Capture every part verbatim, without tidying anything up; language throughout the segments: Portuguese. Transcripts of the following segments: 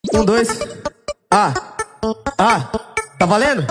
Um, dois. Ah, ah, tá valendo?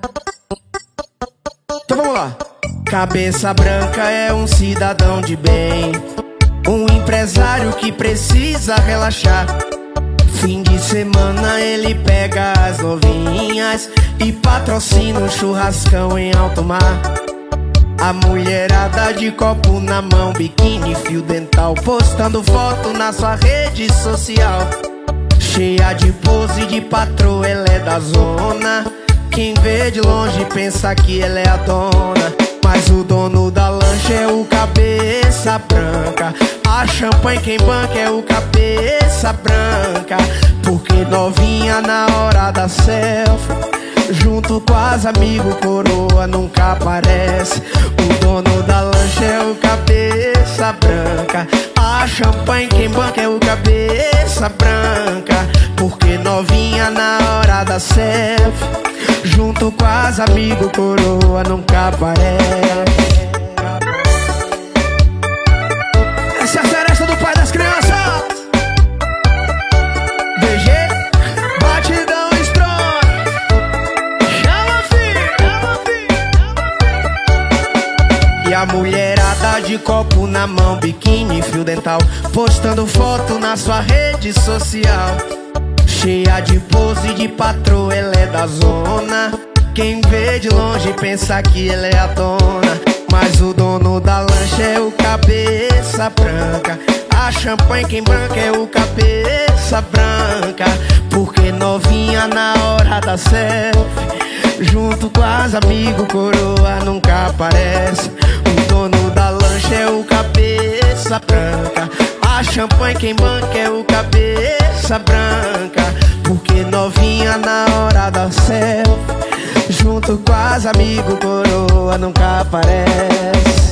Então vamos lá. Cabeça branca é um cidadão de bem, um empresário que precisa relaxar. Fim de semana ele pega as novinhas e patrocina um churrascão em alto mar. A mulherada de copo na mão, biquíni, fio dental, postando foto na sua rede social. Cheia de pose de patroa, ela é da zona. Quem vê de longe pensa que ela é a dona, mas o dono da lancha é o cabeça branca. A champanhe quem banca é o cabeça branca. Porque novinha na hora da selfie, junto com as amigos, coroa nunca aparece. O dono da lancha é o cabeça branca. A champanhe quem banca é o cabeça branca. Porque novinha na hora da selfie, junto com as amigos, coroa nunca aparece. Essa é a seresta do pai das crianças. D G, batidão strong. Chama, filho, chama, filho. E a mulherada de copo na mão, biquíni, fio dental, postando foto na sua rede social. Cheia de pose de patroa, ela é da zona. Quem vê de longe pensa que ela é a dona, mas o dono da lancha é o cabeça branca. A champanhe quem branca é o cabeça branca. Porque novinha na hora da selfie, junto com as amigos, coroa nunca aparece. O dono da lancha é o cabeça branca. A champanhe quem banca é o cabeça branca. Porque novinha na hora da selfie, junto com as amigos, coroa nunca aparece.